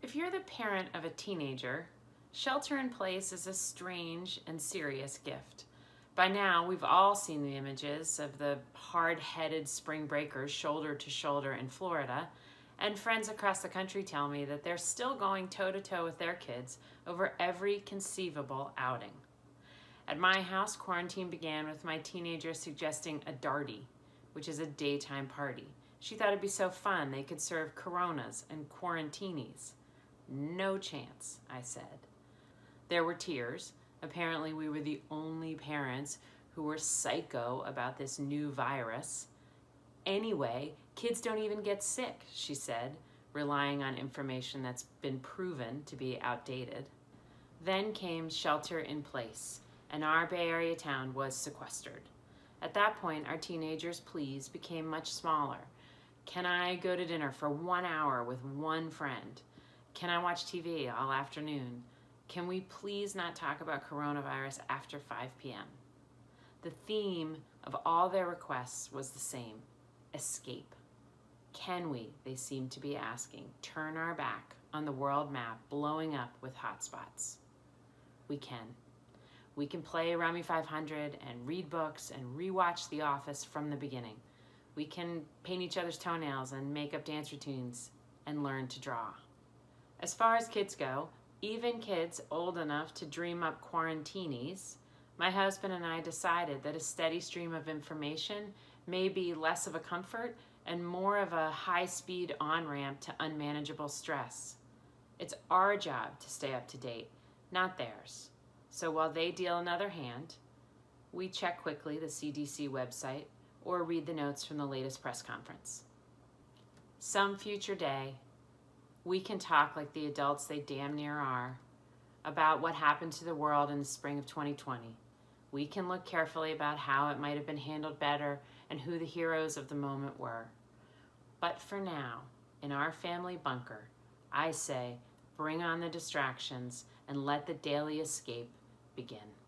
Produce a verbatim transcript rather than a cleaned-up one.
If you're the parent of a teenager, shelter in place is a strange and serious gift. By now, we've all seen the images of the hard-headed spring breakers shoulder to shoulder in Florida, and friends across the country tell me that they're still going toe-to-toe with their kids over every conceivable outing. At my house, quarantine began with my teenager suggesting a darty, which is a daytime party. She thought it'd be so fun they could serve Coronas and quarantinis. No chance, I said. There were tears. Apparently we were the only parents who were psycho about this new virus. Anyway, kids don't even get sick, she said, relying on information that's been proven to be outdated. Then came shelter in place, and our Bay Area town was sequestered. At that point, our teenagers' pleas became much smaller. Can I go to dinner for one hour with one friend? Can I watch T V all afternoon? Can we please not talk about coronavirus after five p m? The theme of all their requests was the same: escape. Can we, they seemed to be asking, turn our back on the world map blowing up with hotspots? We can. We can play Rummy five hundred and read books and rewatch The Office from the beginning. We can paint each other's toenails and make up dance routines and learn to draw. As far as kids go, even kids old enough to dream up quarantinis, my husband and I decided that a steady stream of information may be less of a comfort and more of a high-speed on-ramp to unmanageable stress. It's our job to stay up to date, not theirs. So while they deal another hand, we check quickly the C D C website or read the notes from the latest press conference. Some future day, we can talk like the adults they damn near are about what happened to the world in the spring of twenty twenty. We can look carefully about how it might have been handled better and who the heroes of the moment were. But for now, in our family bunker, I say, bring on the distractions and let the daily escape begin.